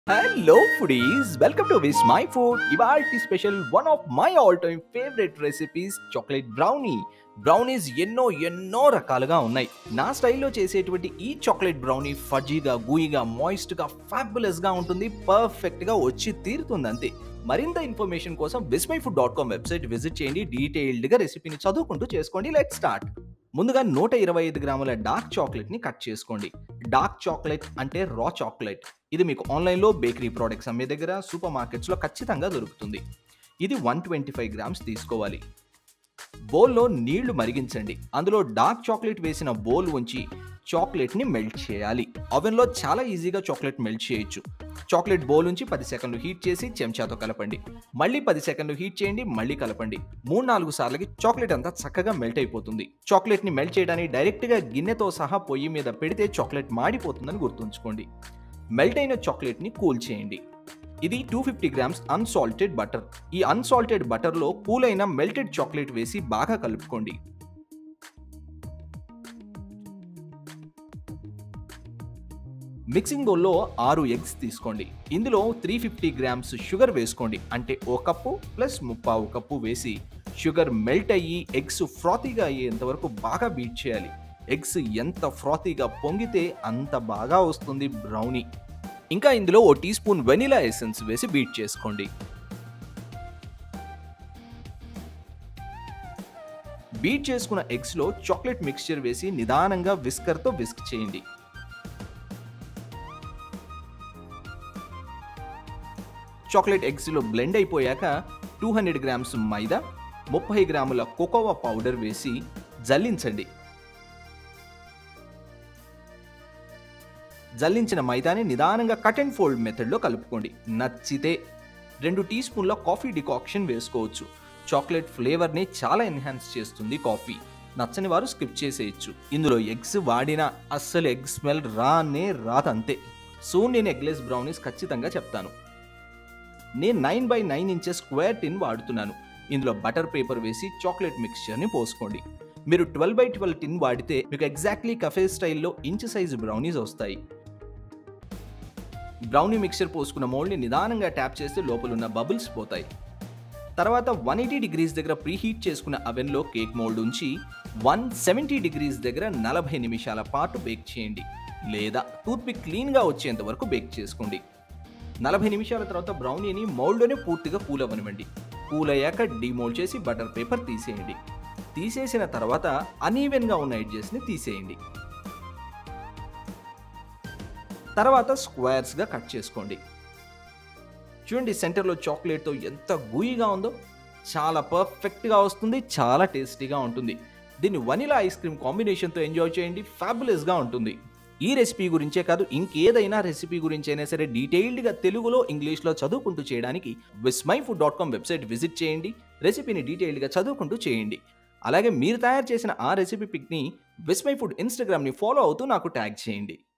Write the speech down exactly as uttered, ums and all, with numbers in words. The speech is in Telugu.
Hello foodies, welcome to Wish My Food. ఇవాల్టి special one of my all time favourite recipes chocolate brownie. Brownies ఎన్నో ఎన్నో రకాలుగా ఉన్నాయి. నా స్టైల్లో చేసేటువంటి ఈ చాక్లెట్ బ్రౌనీ ఫజీగా, గూయిగా, మాయిస్ట్గా, ఫ్యాబులస్గా ఉంటుంది. పర్ఫెక్ట్గా వచ్చి తీరుతుంది అంతే. మరింత ఇన్ఫర్మేషన్ కోసం wish my food dot com website visit చేయండి. డీటెయిల్డ్గా రెసిపీని చదువుకుంటూ చేసుకోండి. Let start. ముందుగా నూట ఇరవై ఐదు గ్రాముల డార్క్ చాక్లెట్ని కట్ చేసుకోండి. డార్క్ చాక్లెట్ అంటే రా చాక్లెట్. ఇది మీకు ఆన్లైన్లో బేకరీ ప్రోడక్ట్స్ అమ్మే దగ్గర, సూపర్ మార్కెట్స్లో ఖచ్చితంగా దొరుకుతుంది. ఇది వన్ ట్వంటీ ఫైవ్ గ్రామ్స్ తీసుకోవాలి. బౌల్లో నీళ్లు మరిగించండి. అందులో డార్క్ చాక్లెట్ వేసిన బౌల్ ఉంచి చాక్లెట్ని మెల్ట్ చేయాలి. ఓవెన్లో చాలా ఈజీగా చాక్లెట్ మెల్ట్ చేయొచ్చు. చాక్లెట్ బౌల్ నుంచి పది సెకండ్లు హీట్ చేసి చెంచాతో కలపండి. మళ్ళీ పది సెకండ్లు హీట్ చేయండి, మళ్ళీ కలపండి. మూడు నాలుగు సార్లకి చాక్లెట్ అంతా చక్కగా మెల్ట్ అయిపోతుంది. చాక్లెట్ని మెల్ట్ చేయడానికి డైరెక్ట్గా గిన్నెతో సహా పొయ్యి మీద పెడితే చాక్లెట్ మాడిపోతుందని గుర్తుంచుకోండి. మెల్ట్ అయిన చాక్లెట్ని కూల్ చేయండి. ఇది two fifty grams unsalted butter. ఈ అన్సాల్టెడ్ బటర్లో కూల్ అయిన మెల్టెడ్ చాక్లెట్ వేసి బాగా కలుపుకోండి. మిక్సింగ్ బౌల్లో ఆరు ఎగ్స్ తీసుకోండి. ఇందులో త్రీ ఫిఫ్టీ గ్రామ్స్ షుగర్ వేసుకోండి. అంటే ఓ కప్పు ప్లస్ ముప్పావు కప్పు వేసి షుగర్ మెల్ట్ అయ్యి ఎగ్స్ ఫ్రాతీగా అయ్యేంత వరకు బాగా బీట్ చేయాలి. ఎగ్స్ ఎంత ఫ్రాతీగా పొంగితే అంత బాగా వస్తుంది బ్రౌనీ. ఇంకా ఇందులో ఓ టీ స్పూన్ వెనిలా ఎసెన్స్ వేసి బీట్ చేసుకోండి. బీట్ చేసుకున్న ఎగ్స్లో చాక్లెట్ మిక్స్చర్ వేసి నిదానంగా విస్కర్తో విస్క్ చేయండి. చాక్లెట్ ఎగ్స్లో బ్లెండ్ అయిపోయాక టూ హండ్రెడ్ గ్రామ్స్ మైదా, ముప్పై గ్రాముల కోకోవా పౌడర్ వేసి జల్లించండి. జల్లించిన మైదాని నిదానంగా కట్ అండ్ ఫోల్డ్ మెథడ్లో కలుపుకోండి. నచ్చితే రెండు టీ స్పూన్ల కాఫీ డికాక్షన్ వేసుకోవచ్చు. చాక్లెట్ ఫ్లేవర్ని చాలా ఎన్హాన్స్ చేస్తుంది కాఫీ. నచ్చని వారు స్కిప్ చేసేయచ్చు. ఇందులో ఎగ్స్ వాడినా అస్సలు ఎగ్ స్మెల్ రానే రాదంతే. సో నేను ఎగ్లెస్ బ్రౌనీస్ ఖచ్చితంగా చెప్తాను. నేను nine by nine inches square tin వాడుతున్నాను. ఇందులో బటర్ పేపర్ వేసి చాక్లెట్ మిక్స్చర్ని పోసుకోండి. మీరు ట్వెల్వ్ బై ట్వెల్వ్ టిన్ వాడితే మీకు ఎగ్జాక్ట్లీ కఫే స్టైల్లో ఇంచ్ సైజు బ్రౌనీస్ వస్తాయి. బ్రౌనీ మిక్స్చర్ పోసుకున్న మోల్డ్ని నిదానంగా ట్యాప్ చేస్తే లోపల ఉన్న బబుల్స్ పోతాయి. తర్వాత వన్ ఎయిటీ డిగ్రీస్ దగ్గర ప్రీహీట్ చేసుకున్న అవెన్లో కేక్ మోల్డ్ ఉంచి వన్ సెవెంటీ డిగ్రీస్ దగ్గర నలభై నిమిషాల పాటు బేక్ చేయండి. లేదా టూత్పిక్ క్లీన్గా వచ్చేంత వరకు బేక్ చేసుకోండి. నలభై నిమిషాల తర్వాత బ్రౌనీని మౌల్డ్లోనే పూర్తిగా కూల్ అవ్వనివ్వండి. కూల్ అయ్యాక డీమోల్డ్ చేసి బటర్ పేపర్ తీసేయండి. తీసేసిన తర్వాత అన్ఈవెన్గా ఉన్న ఎడ్జెస్ని తీసేయండి. తర్వాత స్క్వేర్స్గా కట్ చేసుకోండి. చూడండి సెంటర్లో చాక్లెట్తో ఎంత గూయిగా ఉందో. చాలా పర్ఫెక్ట్గా వస్తుంది, చాలా టేస్టీగా ఉంటుంది. దీన్ని వనిలా ఐస్ క్రీమ్ కాంబినేషన్తో ఎంజాయ్ చేయండి. ఫ్యాబులస్గా ఉంటుంది. ఈ రెసిపీ గురించే కాదు, ఇంకేదైనా రెసిపీ గురించి అయినా సరే డీటెయిల్డ్గా తెలుగులో, ఇంగ్లీష్లో చదువుకుంటూ చేయడానికి wish my food dot com website visit చేయండి. రెసిపీని డీటెయిల్డ్గా చదువుకుంటూ చేయండి. అలాగే మీరు తయారు చేసిన ఆ రెసిపీ పిక్ని విష్ మై ఫుడ్ ఇన్స్టాగ్రామ్ని ఫాలో అవుతూ నాకు ట్యాగ్ చేయండి.